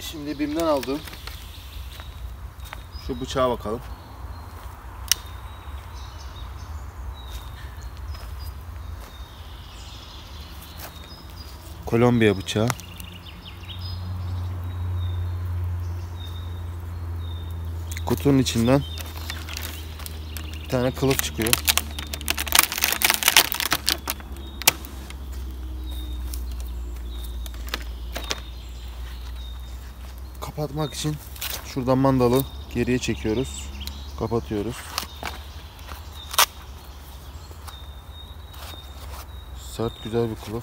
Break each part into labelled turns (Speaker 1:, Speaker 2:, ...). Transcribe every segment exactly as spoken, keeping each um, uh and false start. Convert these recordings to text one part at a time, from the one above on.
Speaker 1: Şimdi BİM'den aldığım şu bıçağa bakalım. Kolombiya bıçağı. Kutunun içinden bir tane kılıf çıkıyor. Kapatmak için şuradan mandalı geriye çekiyoruz. Kapatıyoruz. Sert, güzel bir kılıf.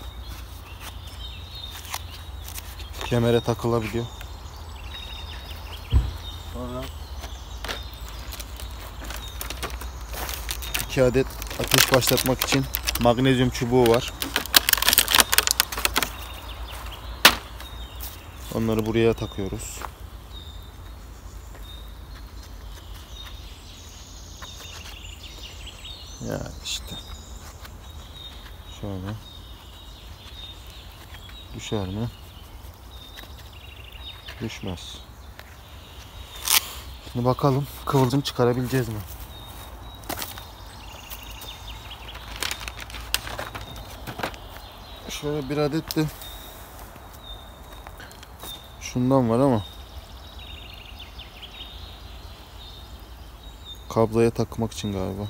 Speaker 1: Kemere takılabiliyor. Sonra iki adet ateş başlatmak için magnezyum çubuğu var. Onları buraya takıyoruz. Yani işte. Şöyle. Düşer mi? Düşmez. Şimdi bakalım kıvılcım çıkarabileceğiz mi? Şöyle bir adet de şundan var ama kabloya takmak için galiba.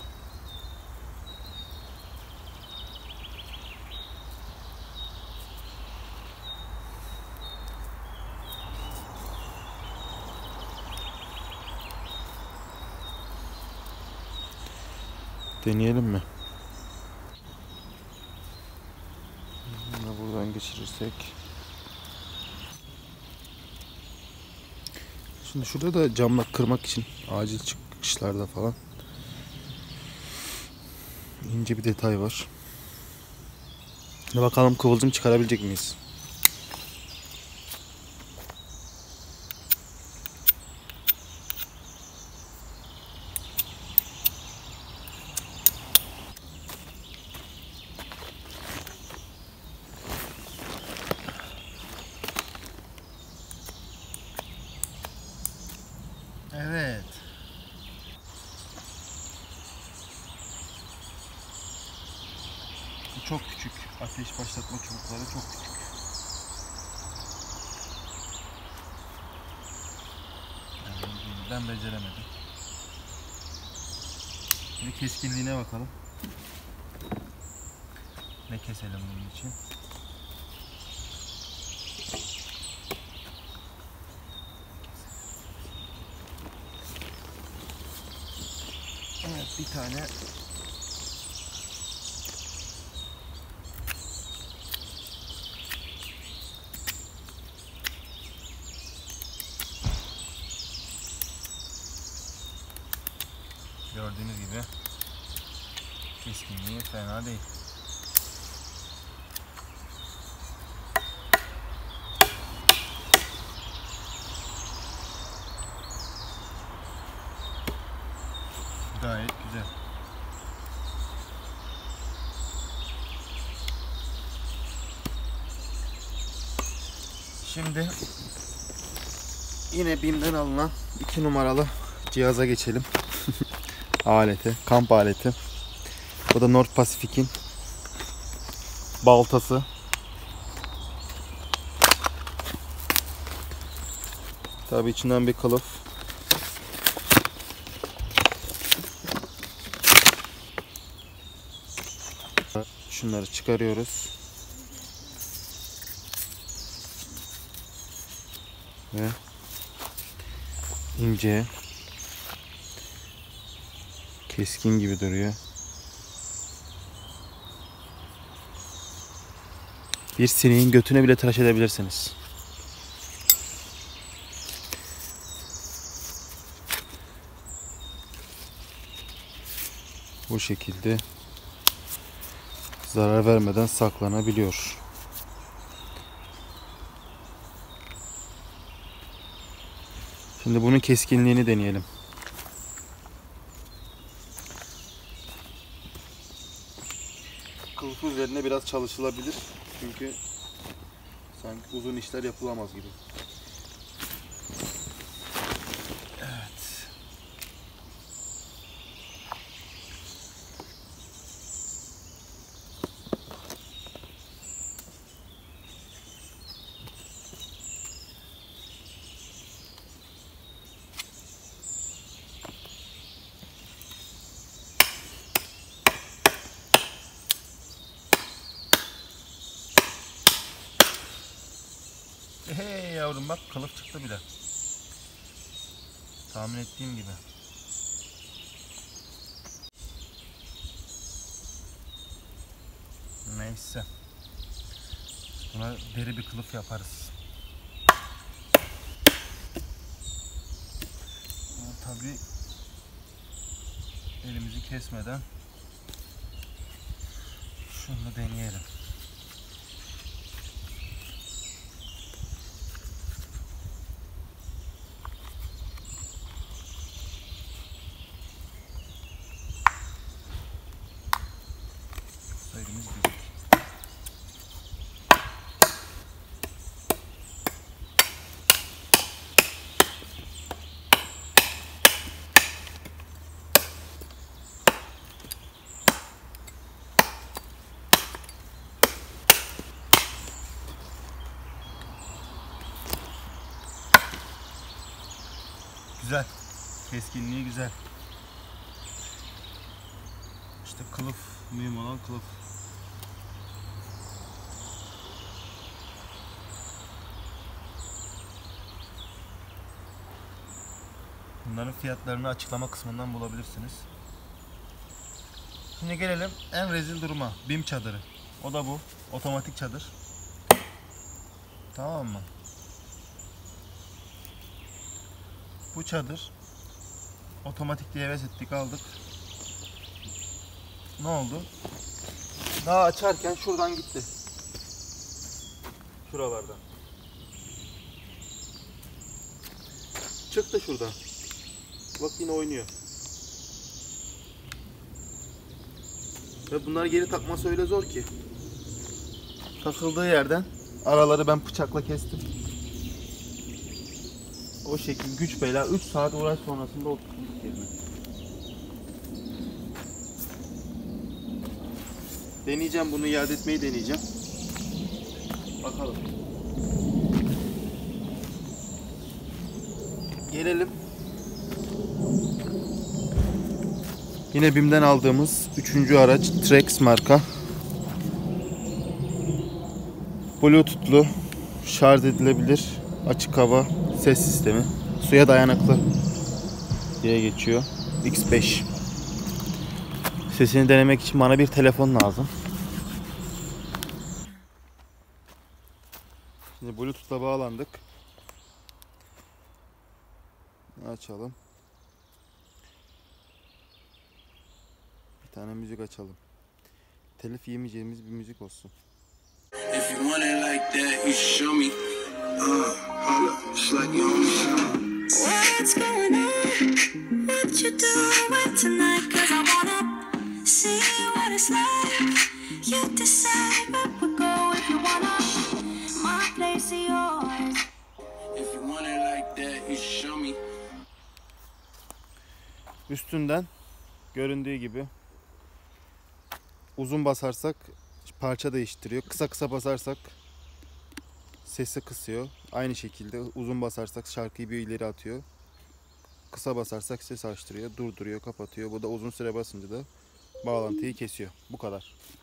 Speaker 1: Deneyelim mi? Bunu buradan geçirirsek. Şimdi şurada da camla kırmak için acil çıkışlarda falan ince bir detay var. Şimdi bakalım kıvılcım çıkarabilecek miyiz? Evet. Bu çok küçük. Ateş başlatma çubukları çok küçük. Yani ben beceremedim. Şimdi keskinliğine bakalım. Ne keselim bunun için? Evet, bir tane gördüğünüz gibi keskinliği fena değil. Gayet güzel. Şimdi yine BİM'den alınan iki numaralı cihaza geçelim. Aleti, kamp aleti. Bu da North Pacific'in baltası. Tabii içinden bir kılıf. Şunları çıkarıyoruz. Ve ince, keskin gibi duruyor. Bir sineğin götüne bile tıraş edebilirsiniz. Bu şekilde zarar vermeden saklanabiliyor. Şimdi bunun keskinliğini deneyelim. Kılıfı üzerine biraz çalışılabilir. Çünkü sanki uzun işler yapılamaz gibi. yavrum, bak kılıf çıktı bile. Tahmin ettiğim gibi. Neyse. Buna deri bir kılıf yaparız. Ama tabii elimizi kesmeden şunu deneyelim. Elimiz büyük. Güzel. Keskinliği güzel. İşte kılıf, mühim olan kılıf. Bunların fiyatlarını açıklama kısmından bulabilirsiniz. Şimdi gelelim en rezil duruma. BİM çadırı. O da bu. Otomatik çadır. Tamam mı? Bu çadır otomatik diye heves ettik, aldık. Ne oldu? Daha açarken şuradan gitti. Şuralardan. Çıktı şuradan. Bak yine oynuyor. Ve bunları geri takması öyle zor ki. Takıldığı yerden araları ben bıçakla kestim. O şekilde güç bela üç saat uğraş sonrasında oturttuk yerine. Deneyeceğim, bunu iade etmeyi deneyeceğim. Bakalım. Gelelim. Yine BİM'den aldığımız üçüncü araç Trex marka. Bluetooth'lu, şarj edilebilir, açık hava ses sistemi. Suya dayanıklı diye geçiyor. X beş. Sesini denemek için bana bir telefon lazım. Şimdi Bluetooth'la bağlandık. Açalım. Bir tane müzik açalım. Telif yemeyeceğimiz bir müzik olsun. If you want it like that, you show me. Uh, hold up, it's like you only show me. What's going on? What you doing tonight? 'Cause I wanna see what it's like. You decide where we go if you wanna. My place is yours. If you want it like that, you show me. Üstünden göründüğü gibi uzun basarsak parça değiştiriyor. Kısa kısa basarsak sesi kısıyor. Aynı şekilde uzun basarsak şarkıyı bir ileri atıyor. Kısa basarsak ses açtırıyor, durduruyor, kapatıyor. Bu da uzun süre basınca da bağlantıyı kesiyor. Bu kadar.